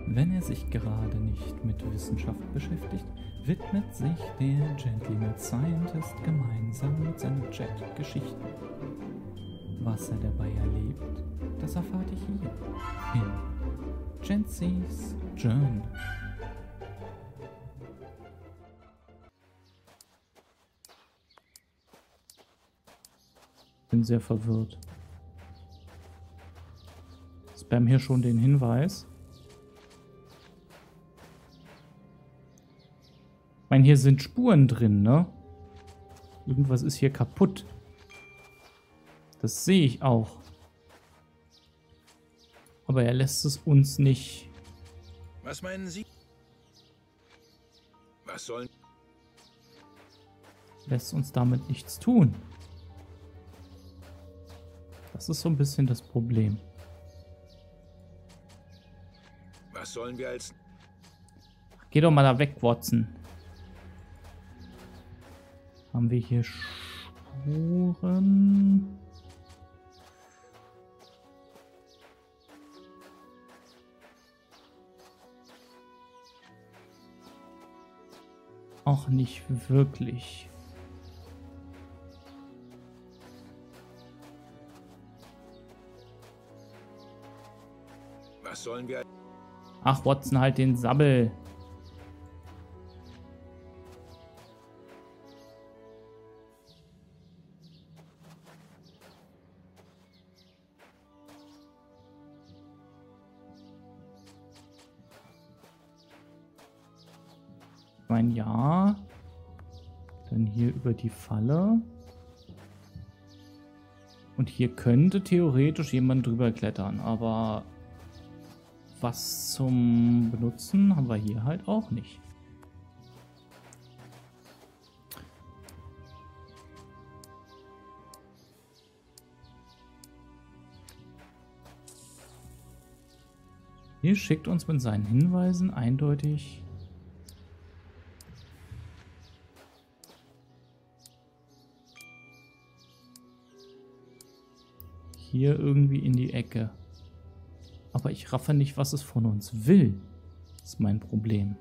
Wenn er sich gerade nicht mit Wissenschaft beschäftigt, widmet sich der Gentleman Scientist gemeinsam mit seinem Jet Geschichten. Was er dabei erlebt, das erfahrt ihr hier in Gentsy's Journal. Bin sehr verwirrt. Spam hier schon den Hinweis. Ich meine, hier sind Spuren drin, ne? Irgendwas ist hier kaputt. Das sehe ich auch. Aber er lässt es uns nicht. Was meinen Sie? Was sollen... Lässt uns damit nichts tun. Das ist so ein bisschen das Problem. Was sollen wir als... Geh doch mal da weg, Watson. Haben wir hier Spuren? Auch nicht wirklich. Was sollen wir... Ach, Watson, halt den Sabbel. Ich meine, ja. Dann hier über die Falle. Und hier könnte theoretisch jemand drüber klettern, aber was zum Benutzen haben wir hier halt auch nicht. Hier schickt uns mit seinen Hinweisen eindeutig hier irgendwie in die Ecke. Aber ich raffe nicht, was es von uns will. Das ist mein Problem.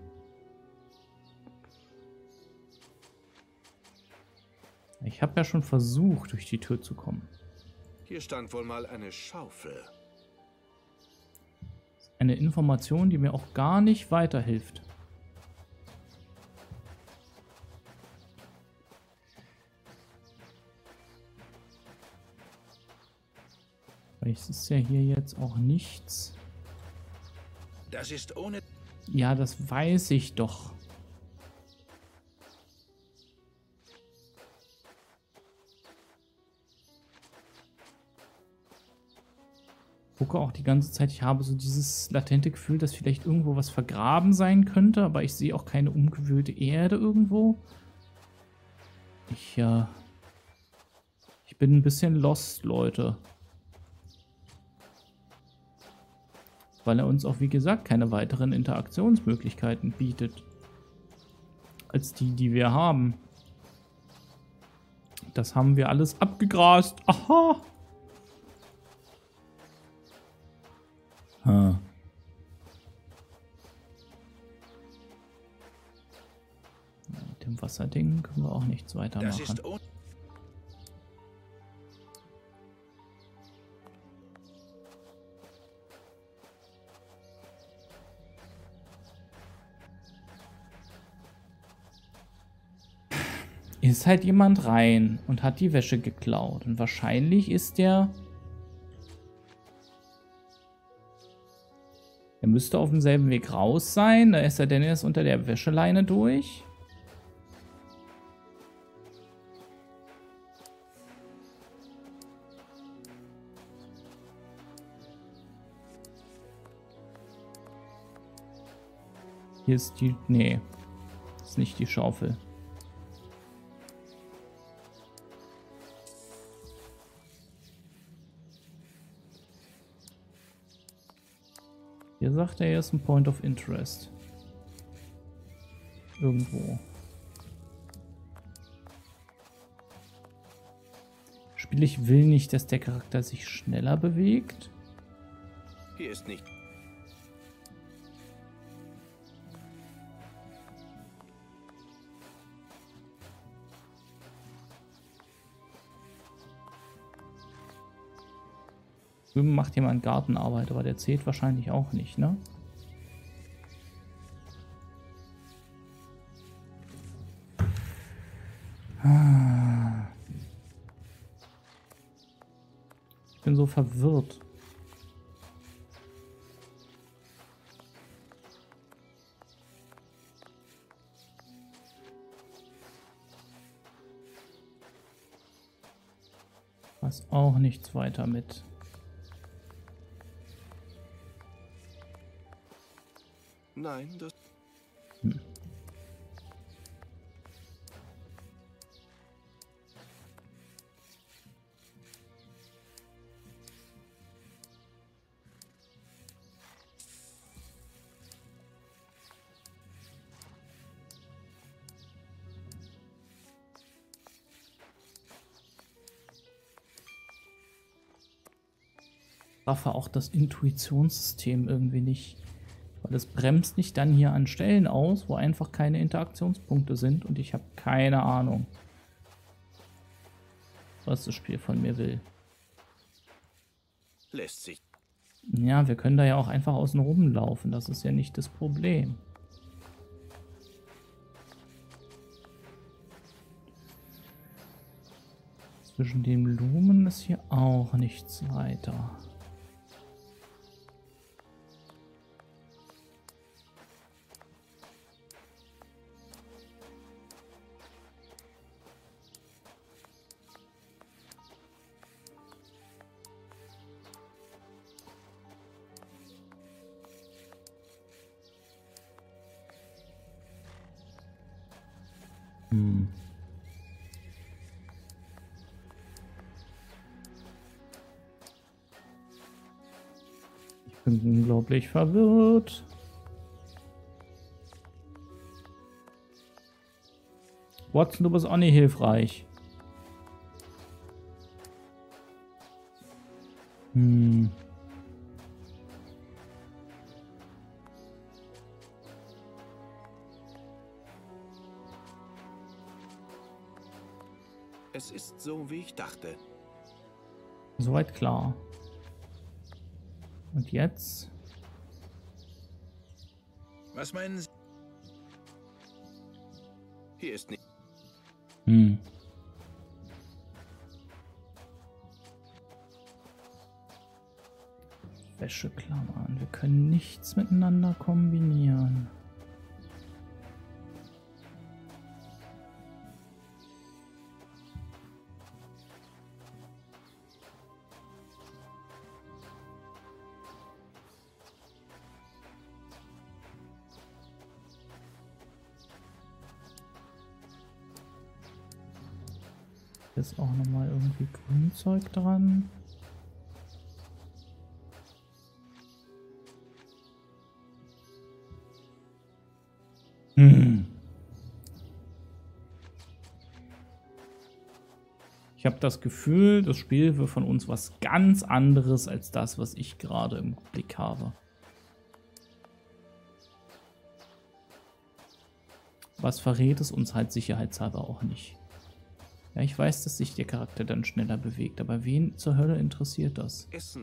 Ich habe ja schon versucht, durch die Tür zu kommen. Hier stand wohl mal eine Schaufel. Eine Information, die mir auch gar nicht weiterhilft. Weil es ist ja hier jetzt auch nichts. Das ist ohne... Ja, das weiß ich doch. Ich gucke auch die ganze Zeit, ich habe so dieses latente Gefühl, dass vielleicht irgendwo was vergraben sein könnte, aber ich sehe auch keine umgewühlte Erde irgendwo. Ich bin ein bisschen lost, Leute. Weil er uns auch, wie gesagt, keine weiteren Interaktionsmöglichkeiten bietet. Als die, die wir haben. Das haben wir alles abgegrast. Aha! Mit dem Wasserding können wir auch nichts weitermachen. Das ist ohne... Ist halt jemand rein und hat die Wäsche geklaut. Und wahrscheinlich ist der... Er müsste auf demselben Weg raus sein. Da ist er denn erst unter der Wäscheleine durch. Hier ist die... Nee. Das ist nicht die Schaufel. Hier sagt er, hier ist ein Point of Interest. Irgendwo. Spiel, ich will nicht, dass der Charakter sich schneller bewegt. Hier ist nicht... Drüben macht jemand Gartenarbeit, aber der zählt wahrscheinlich auch nicht, ne? Ich bin so verwirrt. Was auch nichts weiter mit. Nein, das... Raffe auch das Intuitionssystem irgendwie nicht. Weil es bremst nicht dann hier an Stellen aus, wo einfach keine Interaktionspunkte sind und ich habe keine Ahnung, was das Spiel von mir will. lässt sich... Ja, wir können da ja auch einfach außen rumlaufen, das ist ja nicht das Problem. Zwischen den Blumen ist hier auch nichts weiter. Ich bin unglaublich verwirrt. Watson, du bist auch nicht hilfreich. Es ist so, wie ich dachte. Soweit klar. Und jetzt? Was meinen Sie? Hier ist nicht... Wäscheklammern. Wir können nichts miteinander kombinieren. Ist auch nochmal irgendwie Grünzeug dran. Ich habe das Gefühl, das Spiel will von uns was ganz anderes als das, was ich gerade im Blick habe. Was verrät es uns halt sicherheitshalber auch nicht. Ja, ich weiß, dass sich der Charakter dann schneller bewegt, aber wen zur Hölle interessiert das? Essen.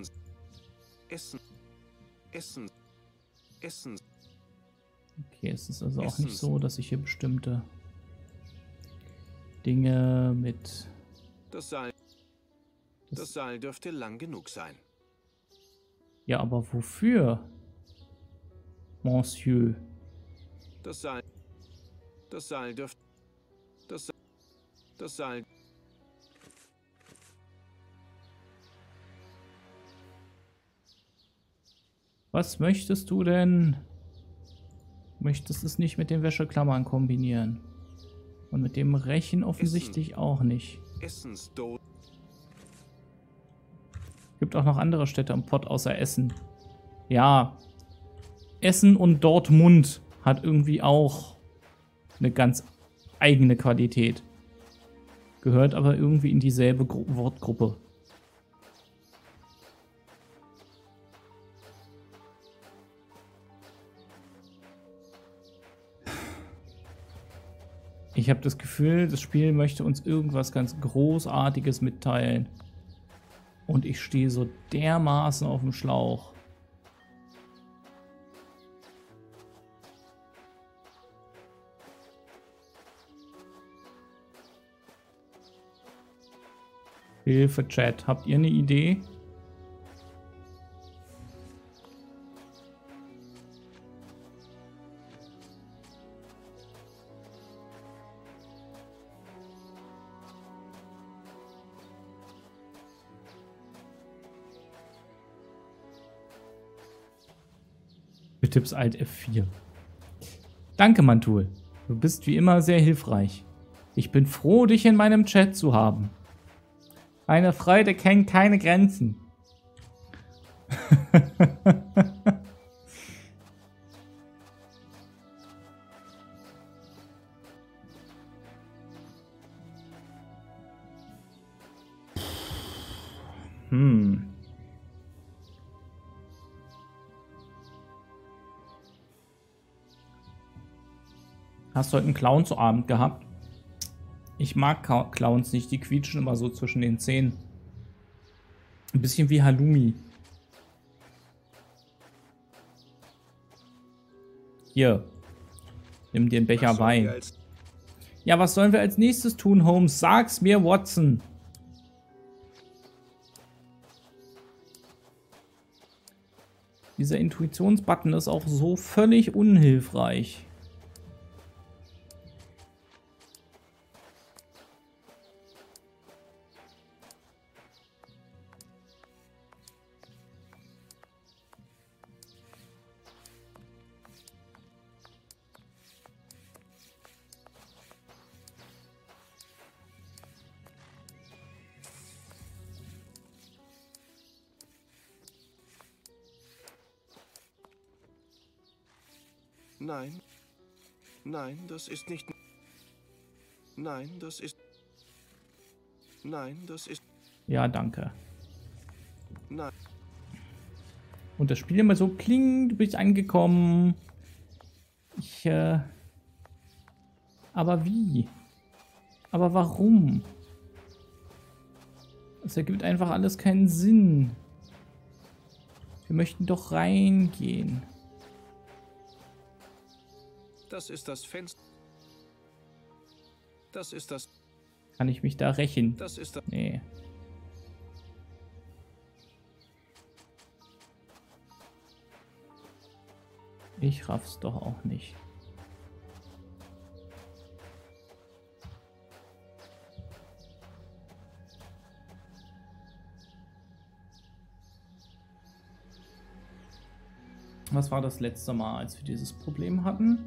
Okay, es ist also auch nicht so, dass ich hier bestimmte Dinge mit... Das Seil dürfte lang genug sein. Ja, aber wofür? Monsieur. Das Seil dürfte... Das Seil... Was möchtest du denn? Möchtest es nicht mit den Wäscheklammern kombinieren? Und mit dem Rechen offensichtlich auch nicht. Gibt auch noch andere Städte am Pott außer Essen. Ja. Essen und Dortmund hat irgendwie auch eine ganz eigene Qualität. Gehört aber irgendwie in dieselbe Wortgruppe. Ich habe das Gefühl, das Spiel möchte uns irgendwas ganz Großartiges mitteilen. Und ich stehe so dermaßen auf dem Schlauch. Hilfe, Chat. Habt ihr eine Idee? Du tippst Alt F4. Danke, Mantul. Du bist wie immer sehr hilfreich. Ich bin froh, dich in meinem Chat zu haben. Meine Freude kennt keine Grenzen. Hast du heute einen Clown zu Abend gehabt? Ich mag Clowns nicht, die quietschen immer so zwischen den Zähnen. Ein bisschen wie Halloumi. Hier. Nimm dir einen Becher Wein. Ja, was sollen wir als nächstes tun, Holmes? Sag's mir, Watson. Dieser Intuitionsbutton ist auch so völlig unhilfreich. Nein. Nein, das ist nicht... Nein, das ist... Nein, das ist... Ja, danke. Nein. Und das Spiel immer so, pling, du bist angekommen. Aber wie? Aber warum? Es ergibt einfach alles keinen Sinn. Wir möchten doch reingehen. Das ist das Fenster. Das ist das... Kann ich mich da rächen? Das ist das... Nee. Ich raff's doch auch nicht. Was war das letzte Mal, als wir dieses Problem hatten?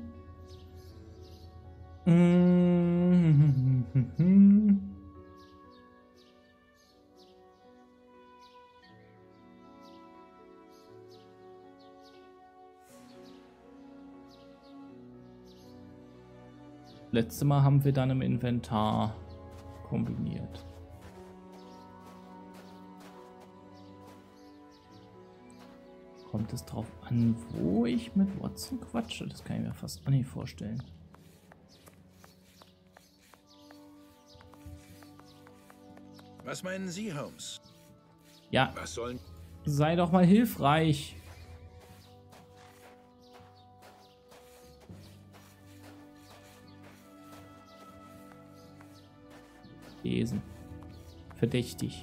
Letztes Mal haben wir dann im Inventar kombiniert. Kommt es drauf an, wo ich mit Watson quatsche? Das kann ich mir fast auch nicht vorstellen. Was meinen Sie, Holmes? Ja, Was sollen... sei doch mal hilfreich. Lesen. Verdächtig.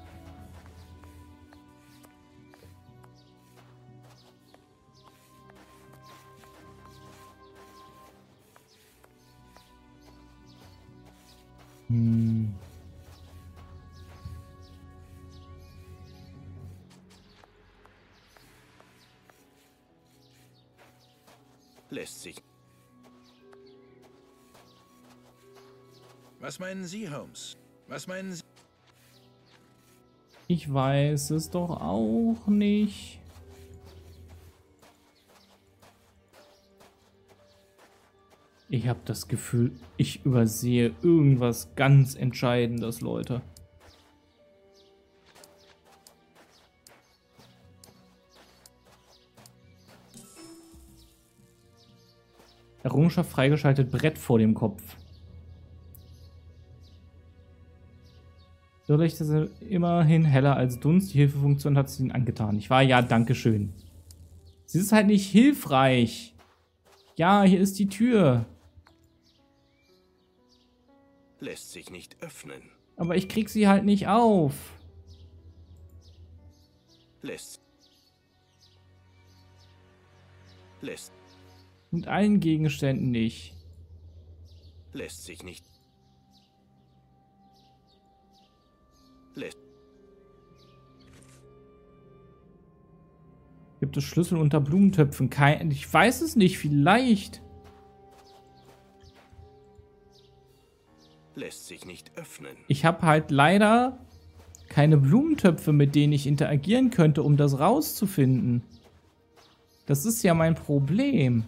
Lässt sich... Was meinen Sie, Holmes? Was meinen Sie? Ich weiß es doch auch nicht. Ich habe das Gefühl, ich übersehe irgendwas ganz Entscheidendes, Leute. Errungenschaft freigeschaltet, Brett vor dem Kopf. Irrlichter sind immerhin heller als Dunst. Die Hilfefunktion hat es ihnen angetan. Ich war ja, dankeschön. Sie ist halt nicht hilfreich. Ja, hier ist die Tür. Lässt sich nicht öffnen. Aber ich krieg sie halt nicht auf. Lässt. Mit allen Gegenständen nicht. Lässt sich nicht. Lässt. Gibt es Schlüssel unter Blumentöpfen? Ich weiß es nicht, vielleicht. Lässt sich nicht öffnen. Ich habe halt leider keine Blumentöpfe, mit denen ich interagieren könnte, um das rauszufinden. Das ist ja mein Problem.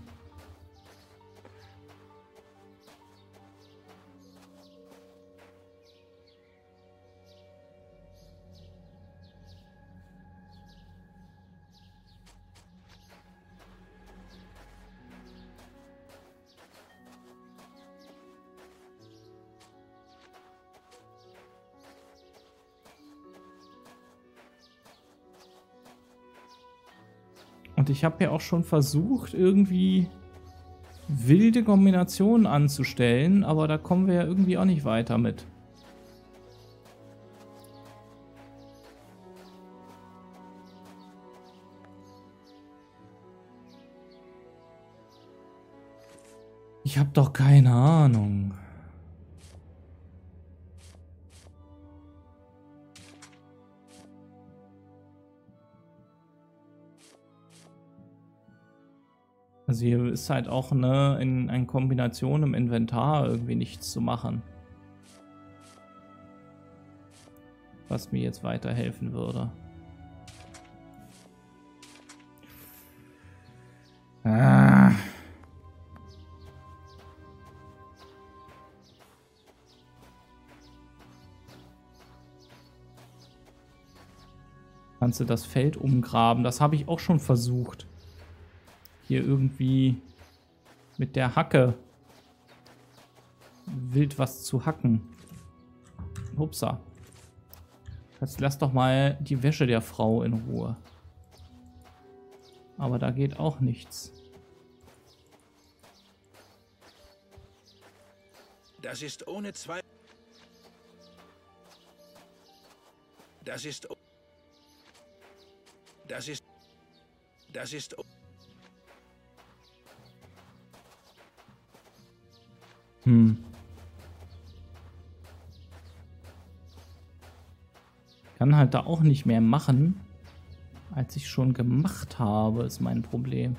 Und ich habe ja auch schon versucht, irgendwie wilde Kombinationen anzustellen, aber da kommen wir ja irgendwie auch nicht weiter mit. Ich habe doch keine Ahnung. Also hier ist halt auch in Kombination im Inventar irgendwie nichts zu machen. Was mir jetzt weiterhelfen würde. Ah. Kannst du das Feld umgraben? Das habe ich auch schon versucht. Hier irgendwie mit der Hacke wild was zu hacken. Hupsa. Jetzt lass doch mal die Wäsche der Frau in Ruhe. Aber da geht auch nichts. Das ist ohne Zweifel. Das ist. Kann halt da auch nicht mehr machen, als ich schon gemacht habe, ist mein Problem.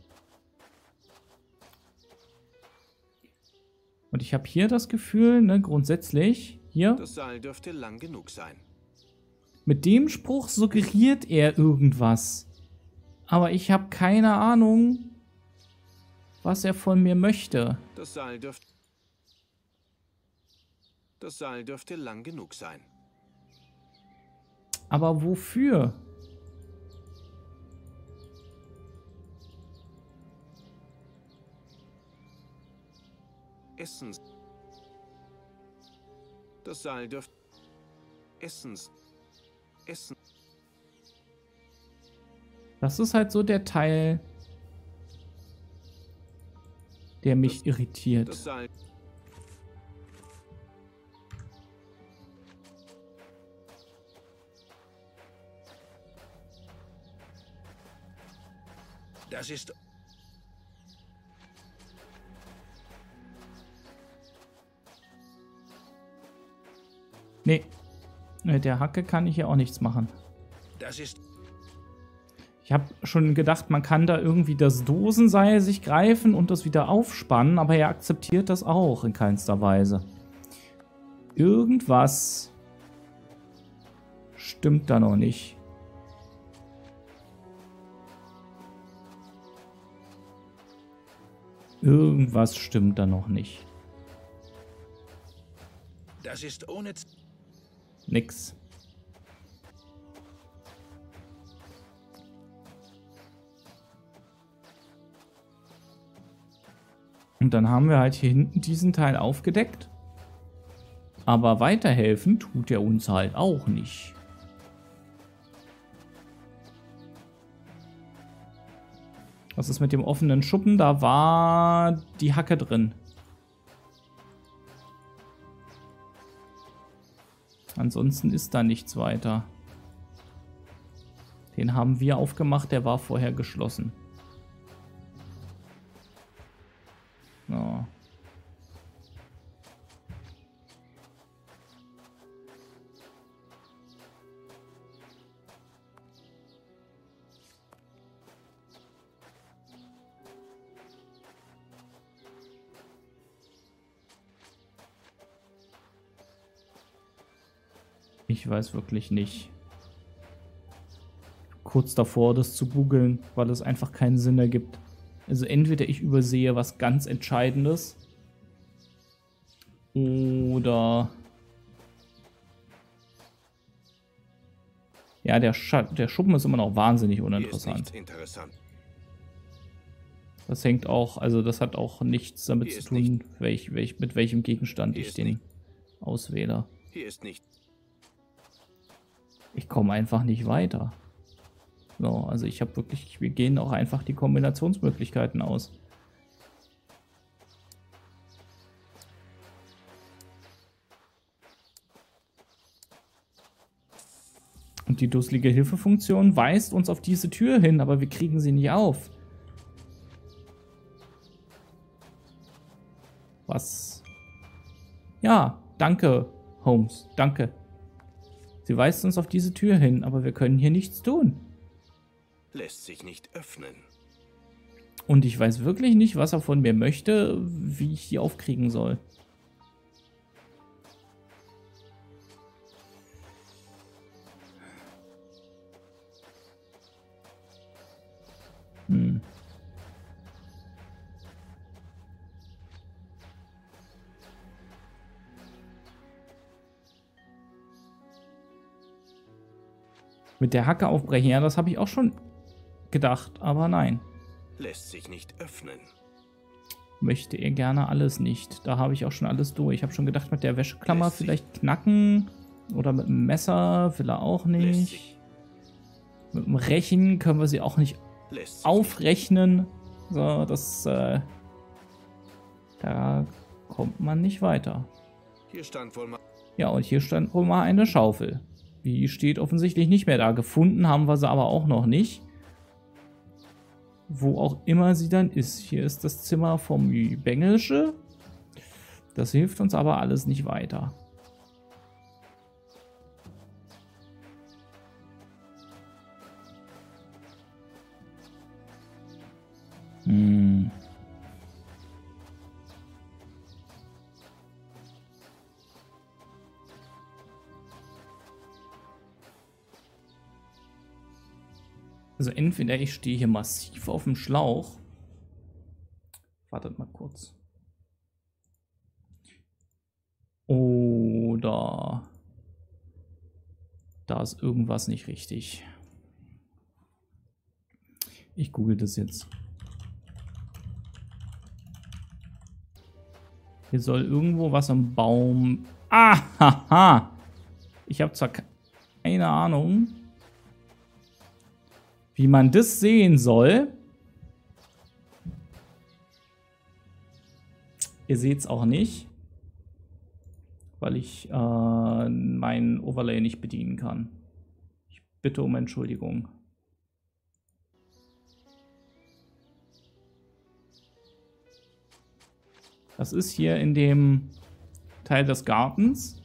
Und ich habe hier das Gefühl, ne, grundsätzlich, hier. Das Seil dürfte lang genug sein. Mit dem Spruch suggeriert er irgendwas. Aber ich habe keine Ahnung, was er von mir möchte. Das Seil dürfte lang genug sein. Aber wofür? Essens. Das Seil dürfte... Essens. Essen. Das ist halt so der Teil, der mich irritiert. Das Seil... Das ist. Nee. Mit der Hacke kann ich hier auch nichts machen. Das ist. Ich habe schon gedacht, man kann da irgendwie das Dosenseil sich greifen und das wieder aufspannen, aber er akzeptiert das auch in keinster Weise. Irgendwas stimmt da noch nicht. Irgendwas stimmt da noch nicht. Das ist ohne. Nix. Und dann haben wir halt hier hinten diesen Teil aufgedeckt. Aber weiterhelfen tut er uns halt auch nicht. Was ist mit dem offenen Schuppen? Da war die Hacke drin. Ansonsten ist da nichts weiter. Den haben wir aufgemacht, der war vorher geschlossen. So. Ich weiß wirklich nicht. Kurz davor, das zu googeln, weil es einfach keinen Sinn ergibt. Also entweder ich übersehe was ganz Entscheidendes oder ja, der Schuppen ist immer noch wahnsinnig uninteressant. Das hängt auch, also das hat auch nichts damit zu tun, mit welchem Gegenstand ich den auswähle. Hier ist nicht. Ich komme einfach nicht weiter. So, also ich habe wirklich, wir gehen auch einfach die Kombinationsmöglichkeiten aus. Und die dusselige Hilfefunktion weist uns auf diese Tür hin, aber wir kriegen sie nicht auf. Was? Ja, danke, Holmes, danke. Sie weist uns auf diese Tür hin, aber wir können hier nichts tun. Lässt sich nicht öffnen. Und ich weiß wirklich nicht, was er von mir möchte, wie ich die aufkriegen soll. Mit der Hacke aufbrechen, ja, das habe ich auch schon gedacht, aber nein. Lässt sich nicht öffnen. Möchte er gerne alles nicht. Da habe ich auch schon alles durch. Ich habe schon gedacht, mit der Wäscheklammer vielleicht knacken. Oder mit dem Messer will er auch nicht. Mit dem Rechen können wir sie auch nicht aufrechnen. So, das, da kommt man nicht weiter. Hier stand wohl mal. Ja, und hier stand wohl mal eine Schaufel. Die steht offensichtlich nicht mehr da. Gefunden haben wir sie aber auch noch nicht. Wo auch immer sie dann ist. Hier ist das Zimmer vom Bengelsche. Das hilft uns aber alles nicht weiter. Also entweder ich stehe hier massiv auf dem Schlauch. Wartet mal kurz. Oder da ist irgendwas nicht richtig. Ich google das jetzt. Hier soll irgendwo was am Baum... Ah, haha! Ich habe zwar keine Ahnung, wie man das sehen soll. Ihr seht es auch nicht, weil ich mein Overlay nicht bedienen kann. Ich bitte um Entschuldigung. Das ist hier in dem Teil des Gartens.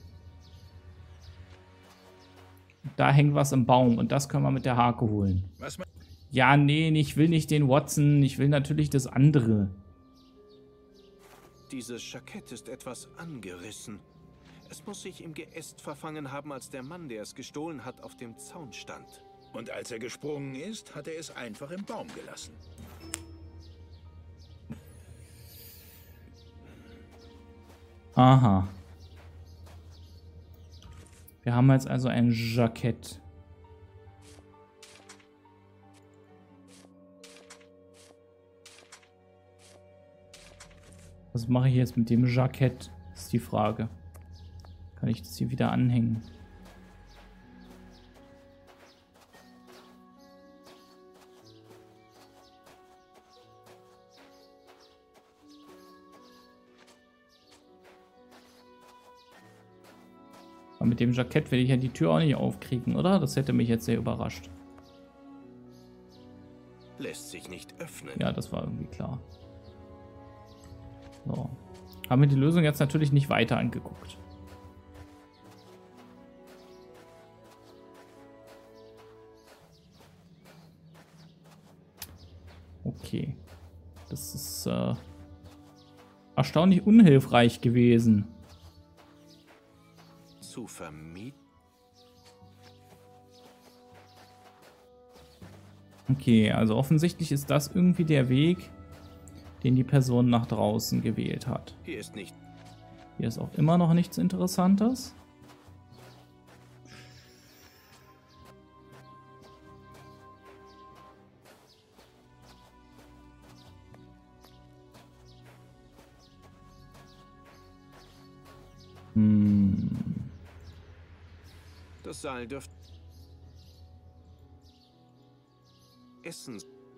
Da hängt was im Baum und das können wir mit der Hake holen. Ja, nee, ich will nicht den Watson, ich will natürlich das andere. Dieses Jackett ist etwas angerissen. Es muss sich im Geäst verfangen haben, als der Mann, der es gestohlen hat, auf dem Zaun stand. Und als er gesprungen ist, hat er es einfach im Baum gelassen. Aha. Wir haben jetzt also ein Jackett. Was mache ich jetzt mit dem Jackett? Ist die Frage. Kann ich das hier wieder anhängen? Aber mit dem Jackett will ich ja die Tür auch nicht aufkriegen, oder? Das hätte mich jetzt sehr überrascht. Lässt sich nicht öffnen. Ja, das war irgendwie klar. So. Haben wir die Lösung jetzt natürlich nicht weiter angeguckt. Okay. Das ist erstaunlich unhilfreich gewesen. Zu vermieten? Okay, also offensichtlich ist das irgendwie der Weg, den die Person nach draußen gewählt hat. Hier ist nicht. Hier ist auch immer noch nichts Interessantes. Das Seil dürfte Essen.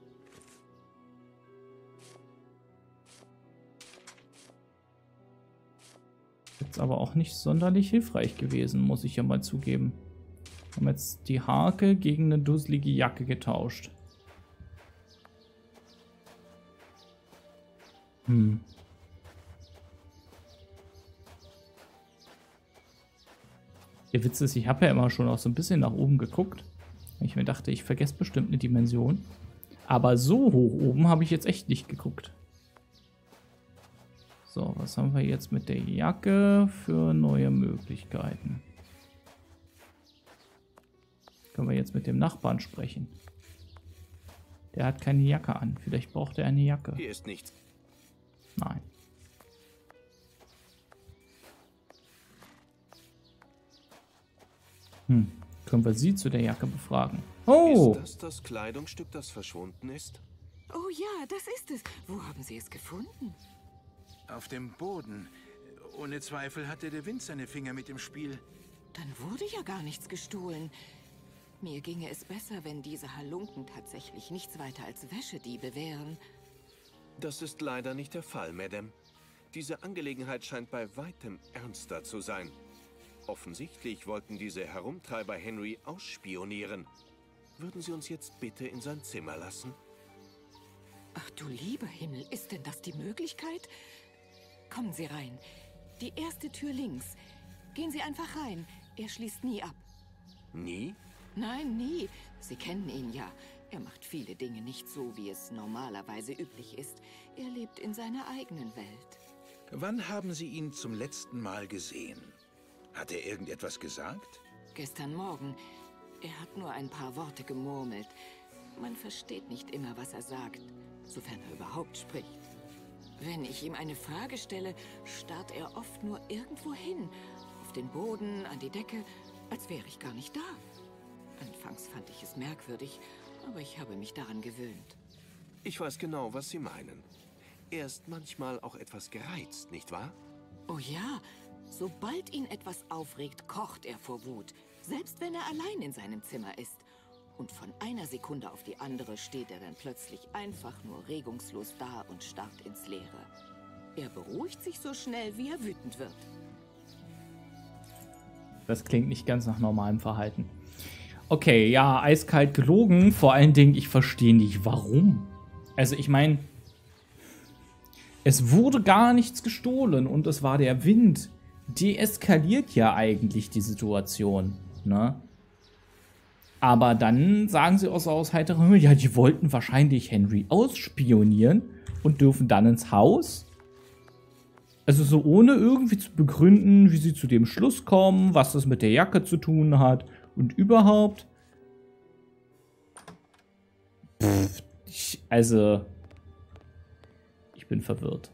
Jetzt aber auch nicht sonderlich hilfreich gewesen, muss ich ja mal zugeben. Wir haben jetzt die Harke gegen eine dusselige Jacke getauscht. Der Witz ist, ich habe ja immer schon auch so ein bisschen nach oben geguckt. Ich mir dachte, ich vergesse bestimmt eine Dimension. Aber so hoch oben habe ich jetzt echt nicht geguckt. So, was haben wir jetzt mit der Jacke für neue Möglichkeiten? Können wir jetzt mit dem Nachbarn sprechen? Der hat keine Jacke an. Vielleicht braucht er eine Jacke. Hier ist nichts. Nein. Können wir sie zu der Jacke befragen? Oh! Ist das das Kleidungsstück, das verschwunden ist? Oh ja, das ist es. Wo haben Sie es gefunden? Auf dem Boden. Ohne Zweifel hatte der Wind seine Finger mit im Spiel. Dann wurde ja gar nichts gestohlen. Mir ginge es besser, wenn diese Halunken tatsächlich nichts weiter als Wäschediebe wären. Das ist leider nicht der Fall, Madame. Diese Angelegenheit scheint bei weitem ernster zu sein. Offensichtlich wollten diese Herumtreiber Henry ausspionieren. Würden Sie uns jetzt bitte in sein Zimmer lassen? Ach du lieber Himmel, ist denn das die Möglichkeit? Kommen Sie rein. Die erste Tür links. Gehen Sie einfach rein. Er schließt nie ab. Nie? Nein, nie. Sie kennen ihn ja. Er macht viele Dinge nicht so, wie es normalerweise üblich ist. Er lebt in seiner eigenen Welt. Wann haben Sie ihn zum letzten Mal gesehen? Hat er irgendetwas gesagt? Gestern Morgen. Er hat nur ein paar Worte gemurmelt. Man versteht nicht immer, was er sagt, sofern er überhaupt spricht. Wenn ich ihm eine Frage stelle, starrt er oft nur irgendwo hin. Auf den Boden, an die Decke, als wäre ich gar nicht da. Anfangs fand ich es merkwürdig, aber ich habe mich daran gewöhnt. Ich weiß genau, was Sie meinen. Er ist manchmal auch etwas gereizt, nicht wahr? Oh ja, sobald ihn etwas aufregt, kocht er vor Wut. Selbst wenn er allein in seinem Zimmer ist. Und von einer Sekunde auf die andere steht er dann plötzlich einfach nur regungslos da und starrt ins Leere. Er beruhigt sich so schnell, wie er wütend wird. Das klingt nicht ganz nach normalem Verhalten. Okay, ja, eiskalt gelogen. Vor allen Dingen, ich verstehe nicht, warum. Also ich meine, es wurde gar nichts gestohlen und es war der Wind. Deeskaliert ja eigentlich die Situation, ne? Aber dann sagen sie auch so aus heiterem Himmel, ja, die wollten wahrscheinlich Henry ausspionieren und dürfen dann ins Haus. Also so ohne irgendwie zu begründen, wie sie zu dem Schluss kommen, was das mit der Jacke zu tun hat und überhaupt. Also, ich bin verwirrt.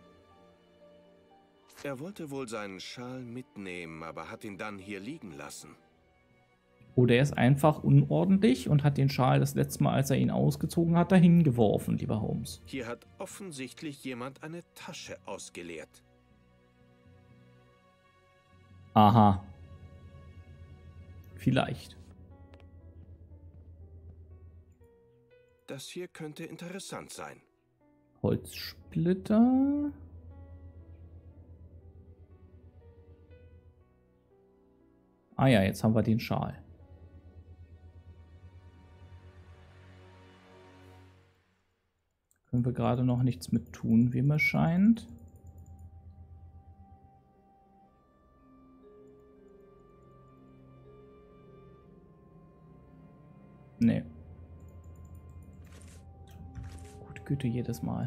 Er wollte wohl seinen Schal mitnehmen, aber hat ihn dann hier liegen lassen. Oder er ist einfach unordentlich und hat den Schal das letzte Mal, als er ihn ausgezogen hat, dahin geworfen, lieber Holmes. Hier hat offensichtlich jemand eine Tasche ausgeleert. Aha. Vielleicht. Das hier könnte interessant sein. Holzsplitter. Ah ja, jetzt haben wir den Schal. Können wir gerade noch nichts mit tun, wie mir scheint. Nee. Gute Güte, jedes Mal.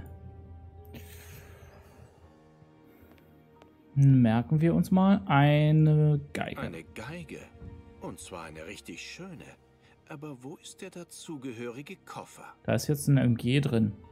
Merken wir uns mal eine Geige. Eine Geige. Und zwar eine richtig schöne. Aber wo ist der dazugehörige Koffer? Da ist jetzt ein MG drin.